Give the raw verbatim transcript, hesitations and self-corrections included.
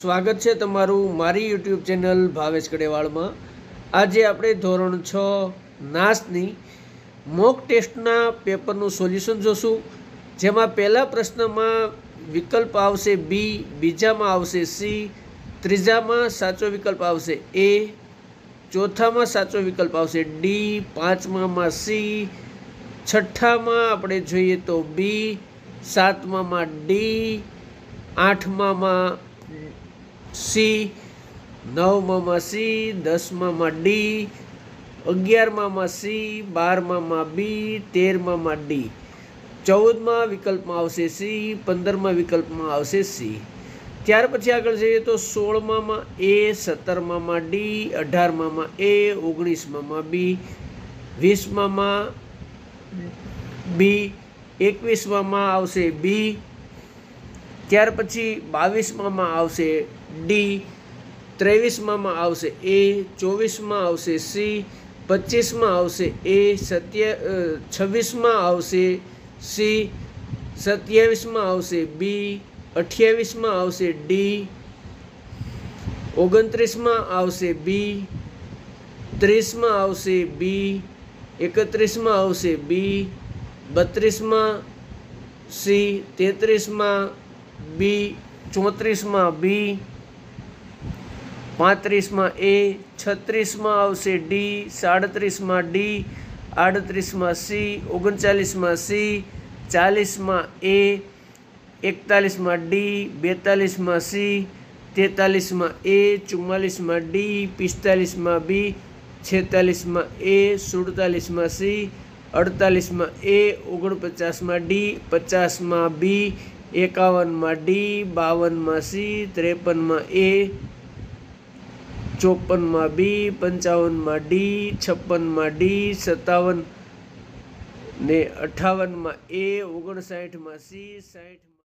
સ્વાગત છે તમારું મારી યુટ્યુબ ચેનલ ભાવેશ કડેવાળમાં। આજે આપણે ધોરણ છ નાસની મોક ટેસ્ટના પેપરનું સોલ્યુશન જોશું, જેમાં પહેલા પ્રશ્નમાં વિકલ્પ આવશે બી, બીજામાં આવશે સી, ત્રીજામાં સાચો વિકલ્પ આવશે એ, ચોથામાં સાચો વિકલ્પ આવશે ડી, પાંચમામાં સી, છઠ્ઠામાં આપણે જોઈએ તો બી, સાતમામાં ડી, આઠમામાં સી, નવમામાં સી, દસમામાં ડી, અગિયારમામાં સી, બારમામાં બી, તેરમામાં ડી, ચૌદમાં વિકલ્પમાં આવશે સી, પંદરમાં વિકલ્પમાં આવશે સી। ત્યાર પછી આગળ જઈએ તો સોળમામાં એ, સત્તરમામાં ડી, અઢારમામાં એ, ઓગણીસમામાં બી, વીસમામાં બી, એકવીસમામાં આવશે બી, ત્યાર પછી બાવીસમામાં આવશે ડી, ત્રેવીસમામાં આવશે એ, ચોવીસમાં આવશે સી, પચીસમાં આવશે એ, સત્યા છવ્વીસમાં આવશે સી, સત્યાવીસમાં આવશે બી, અઠ્યાવીસમાં આવશે ડી, ઓગણત્રીસમાં આવશે બી, ત્રીસમાં આવશે બી, એકત્રીસમાં આવશે બી, બત્રીસમાં સી, તેત્રીસમાં બી, ચોત્રીસમાં બી, પાંત્રીસમાં એ, છત્રીસમાં આવશે ડી, સાડત્રીસમાં ડી, આડત્રીસમાં સી, ઓગણચાલીસમાં સી, ચાલીસમાં એ, એકતાલીસમાં ડી, બેતાલીસમાં સી, તેતાલીસમાં એ, ચુમ્માલીસમાં ડી, પિસ્તાલીસમાં બી, છેતાલીસમાં એ, સુડતાલીસમાં સી, અડતાલીસમાં એ, ઓગણપચાસમાં ડી, પચાસમાં બી, એકાવનમાં ડી, બાવનમાં સી, ત્રેપનમાં એ, ચોપનમાં બી, પંચાવનમાં ડી, છપ્પનમાં ડી, સત્તાવન ને અઠાવનમાં એ, ઓગણસાઠમાં સી, સાઠમાં